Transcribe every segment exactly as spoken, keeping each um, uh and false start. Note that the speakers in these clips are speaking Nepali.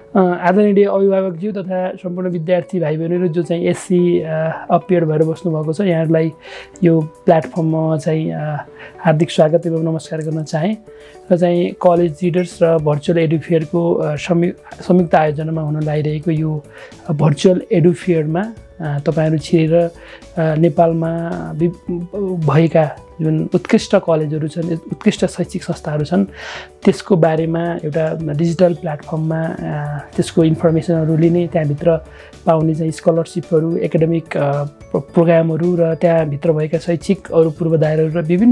आदरणीय अभिभावकज्यू तथा सम्पूर्ण विद्यार्थी भाइ बहिनीहरू जो चाहिँ एससी अपियर भएर बस्नुभएको छ यहाँहरूलाई यो प्लेटफर्ममा चाहिँ हार्दिक स्वागत एवं नमस्कार गर्न चाहे र चाहिँ कलेज लिडर्स र भर्चुअल एडुफेयरको संयुक्त आयोजनामा हुन लागिरहेको यो भर्चुअल एडुफेयरमा तपाईहरु छिरेर नेपालमा भएका जुन उत्कृष्ट कलेजहरू छन् उत्कृष्ट शैक्षिक संस्थाहरू छन् त्यसको बारेमा एउटा डिजिटल प्लेटफर्ममा त्यसको इन्फर्मेसनहरू लिने त्यहाँभित्र पाउने चाहिँ स्कलरशिपहरू एकाडेमिक प्रोग्रामहरू र त्यहाँभित्र भएका शैक्षिक अरू पूर्वाधारहरू र विभिन्न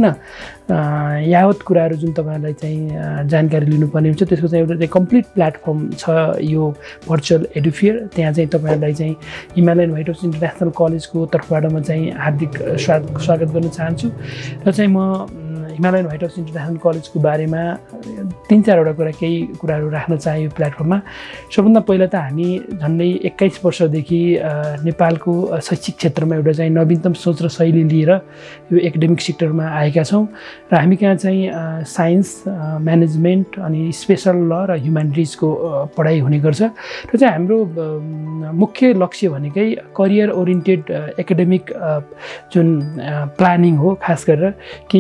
यावत कुराहरू जुन तपाईहरुलाई चाहिँ जानकारी लिनुपर्ने हुन्छ त्यसको चाहिँ एउटा चाहिँ कम्प्लिट प्लेटफर्म छ यो भर्चुअल एडुफेयर। त्यहाँ चाहिँ तपाईहरुलाई चाहिँ हिमालयन व्हाइट हाउस इन्टरनेसनल कलेजको तर्फबाट म चाहिँ हार्दिक स्वागत गर्न चाहन्छु र चाहिँ म हिमालयन व्हाइट हाउस इन्टरनेसनल कलेजको बारेमा तीन चारवटा कुरा केही कुराहरू राख्न चाहे यो प्लेटफर्ममा। सबभन्दा पहिला त हामी झन्डै एक्काइस वर्षदेखि नेपालको शैक्षिक क्षेत्रमा एउटा चाहिँ नवीनतम सोच र शैली लिएर यो एकाडेमिक सेक्टरमा आएका छौँ र हामी कहाँ चाहिँ साइन्स म्यानेजमेन्ट अनि स्पेसल ल र ह्युम्यानिटिजको पढाइ हुने गर्छ र चाहिँ हाम्रो मुख्य लक्ष्य भनेकै करियर ओरिएन्टेड एकाडेमिक जुन प्लानिङ हो खास गरेर कि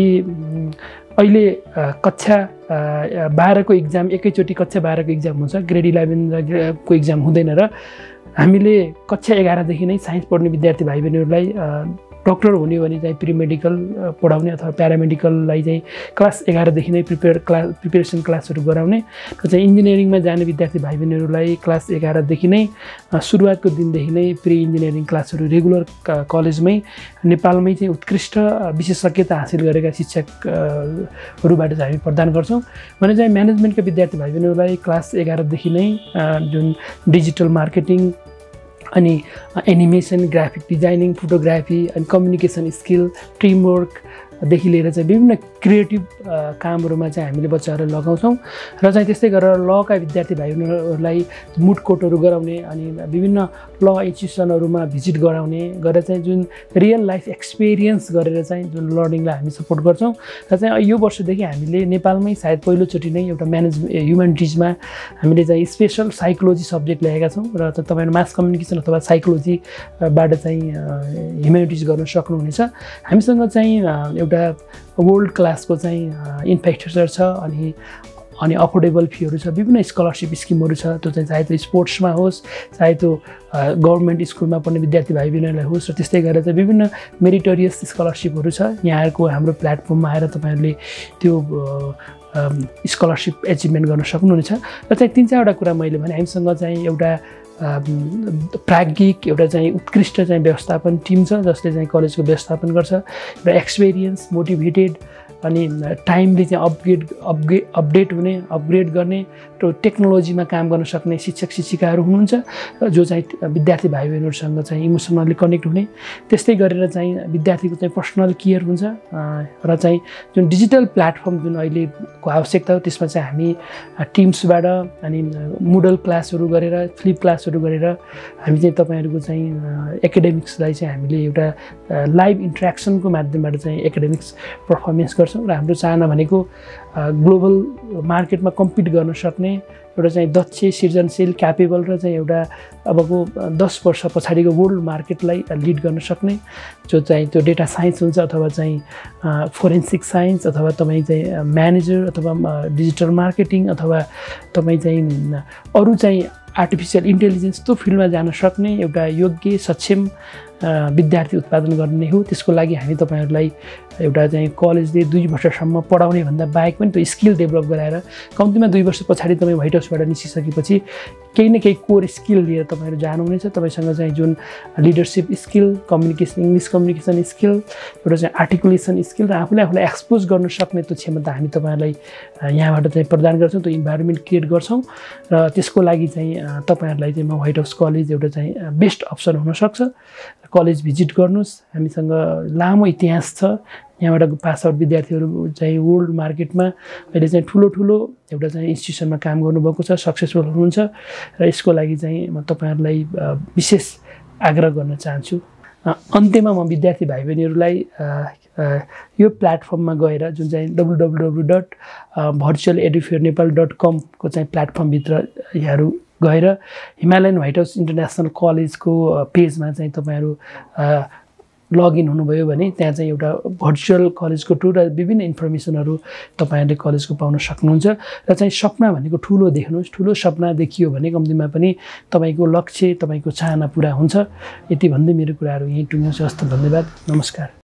अहिले कक्षा बाह्रको इक्जाम एकैचोटि कक्षा बाह्रको इक्जाम हुन्छ ग्रेड इलेभेन को इक्जाम हुँदैन र हामीले कक्षा एघारदेखि नै साइन्स पढ्ने विद्यार्थी भाइ बहिनीहरूलाई डक्टर हुने भने चाहिँ प्रि मेडिकल पढाउने अथवा प्यारामेडिकललाई चाहिँ क्लास एघारदेखि नै प्रिपेयर क्लास प्रिपेरेसन क्लासहरू गराउने र चाहिँ इन्जिनियरिङमा जाने विद्यार्थी भाइ बहिनीहरूलाई क्लास एघारदेखि नै सुरुवातको दिनदेखि नै प्रि इन्जिनियरिङ क्लासहरू रेगुलर कलेजमै नेपालमै चाहिँ उत्कृष्ट विशेषज्ञता हासिल गरेका शिक्षकहरूबाट चाहिँ हामी प्रदान गर्छौँ भने चाहिँ म्यानेजमेन्टका विद्यार्थी भाइ बहिनीहरूलाई क्लास एघारदेखि नै जुन डिजिटल मार्केटिङ अनि एनिमेसन ग्राफिक डिजाइनिङ फोटोग्राफी अनि कम्युनिकेसन स्किल टिमवर्कदेखि लिएर चाहिँ विभिन्न क्रिएटिभ कामहरूमा चाहिँ हामीले बच्चाहरूलाई लगाउँछौँ र चाहिँ त्यस्तै गरेर लका विद्यार्थी भाइ बहिनीहरूलाई मुड कोर्टहरू गराउने अनि विभिन्न ल इन्स्टिट्युसनहरूमा भिजिट गराउने गरेर चाहिँ जुन रियल लाइफ एक्सपिरियन्स गरेर चाहिँ जुन लर्निङलाई हामी सपोर्ट गर्छौँ र चाहिँ यो वर्षदेखि हामीले नेपालमै सायद पहिलोचोटि नै एउटा म्यानेज ह्युम्यानिटिजमा हामीले चाहिँ स्पेसल साइकोलोजी सब्जेक्ट ल्याएका छौँ र तपाईहरु मास कम्युनिकेसन अथवा साइकोलोजीबाट चाहिँ ह्युम्यानिटिज गर्न सक्नुहुनेछ। हामीसँग चाहिँ एउटा वर्ल्ड क्लासको चाहिँ इन्फ्रास्ट्रक्चर छ अनि अनि अफोर्डेबल फीहरू छ विभिन्न स्कलरशिप स्किमहरू छ त्यो चाहिँ चाहे त्यो स्पोर्ट्समा होस् चाहे त्यो गभर्मेन्ट स्कुलमा पढ्ने विद्यार्थी भाइ बहिनीहरूलाई होस् र त्यस्तै गरेर चाहिँ विभिन्न मेरिटोरियस स्कलरशिपहरू छ। यहाँहरूको हाम्रो प्लेटफर्ममा आएर तपाईहरुले त्यो स्कलरशिप एचिभमेन्ट गर्न सक्नुहुनेछ र चाहिँ तीन चारवटा कुरा मैले भने हामीसँग चाहिँ एउटा प्राज्ञिक एउटा चाहिँ उत्कृष्ट चाहिँ व्यवस्थापन टिम छ जसले चाहिँ कलेजको व्यवस्थापन गर्छ र एक्सपिरियन्स मोटिभेटेड अनि टाइमली चाहिँ अपग्रेड अपग्रेड अपडेट हुने अपग्रेड गर्ने र टेक्नोलोजीमा काम गर्न सक्ने शिक्षक शिक्षिकाहरू हुनुहुन्छ जो चाहिँ विद्यार्थी भाइ बहिनीहरूसँग चाहिँ इमोसनली कनेक्ट हुने त्यस्तै गरेर चाहिँ विद्यार्थीको चाहिँ पर्सनल केयर हुन्छ र चाहिँ जुन डिजिटल प्लेटफर्म जुन अहिलेको आवश्यकता हो त्यसमा चाहिँ हामी टिम्सबाट अनि मुडल क्लासहरू गरेर फ्लिप क्लासहरू गरेर हामी चाहिँ तपाईहरुको चाहिँ एकाडेमिक्सलाई चाहिँ हामीले एउटा लाइभ इन्टरेक्सनको माध्यमबाट चाहिँ एकाडेमिक्स पर्फर्मेन्स गर्छौँ र हाम्रो चाहना भनेको ग्लोबल मार्केटमा कम्पिट गर्न सक्ने एउटा चाहिँ दक्ष सृजनशील क्यापेबल र चाहिँ एउटा अबको दस वर्ष पछाडिको वर्ल्ड मार्केटलाई लिड गर्न सक्ने जो चाहिँ त्यो डेटा साइन्स हुन्छ अथवा चाहिँ फोरेन्सिक साइन्स अथवा तपाईँ चाहिँ म्यानेजर अथवा डिजिटल मार्केटिङ अथवा तपाईँ चाहिँ अरू चाहिँ आर्टिफिसियल इन्टेलिजेन्स त्यो फिल्डमा जान सक्ने एउटा योग्य सक्षम विद्यार्थी उत्पादन गर्ने हो। त्यसको लागि हामी तपाईहरुलाई एउटा चाहिँ कलेजले दुई वर्षसम्म पढाउने भन्दा बाहेक पनि त्यो स्किल डेभलप गराएर कम्तीमा दुई वर्ष पछाडि तपाईँ व्हाइट हाउसबाट निस्किसकेपछि केही न केही कोर स्किल लिएर तपाईहरु जानुहुनेछ। तपाईसँग चाहिँ जुन leadership skill communication English communication skill एउटा चाहिँ आर्टिकुलेसन स्किल र आफूले आफूलाई एक्सपोज गर्न सक्ने त्यो क्षमता हामी तपाईहरुलाई यहाँबाट चाहिँ प्रदान गर्छौँ त्यो इन्भाइरोमेन्ट क्रिएट गर्छौँ र त्यसको लागि चाहिँ तपाईहरुलाई चाहिँ म व्हाइट हाउस कलेज एउटा चाहिँ बेस्ट अप्सन हुन सक्छ। कलेज भिजिट गर्नुस् हामीसँग लामो इतिहास छ यहाँबाट पास आउट विद्यार्थीहरू चाहिँ वर्ल्ड मार्केटमा अहिले चाहिँ ठुलो ठुलो एउटा चाहिँ इन्स्टिट्युसनमा काम गर्नुभएको छ सक्सेसफुल हुनुहुन्छ र यसको लागि चाहिँ म तपाईहरुलाई विशेष आग्रह गर्न चाहन्छु। अन्त्यमा म विद्यार्थी भाइ बहिनीहरूलाई यो प्लेटफर्ममा गएर जुन चाहिँ W W W dot virtual Edufair Nepal dot com को चाहिँ प्लेटफर्मभित्र यहाँहरू गएर हिमालयन व्हाइट हाउस इन्टरनेसनल कलेजको पेजमा चाहिँ तपाईँहरू लगइन हुनुभयो भने त्यहाँ चाहिँ एउटा भर्चुअल कलेजको टुर र विभिन्न इन्फर्मेसनहरू तपाईँहरूले कलेजको पाउन सक्नुहुन्छ र चाहिँ सपना भनेको ठुलो देख्नुहोस्। ठुलो सपना देखियो भने कम्तीमा पनि तपाईँको लक्ष्य तपाईँको चाहना पुरा हुन्छ। यति भन्दै मेरो कुराहरू यहीँ टुङ्ग्याउँछु। हस्त धन्यवाद, नमस्कार।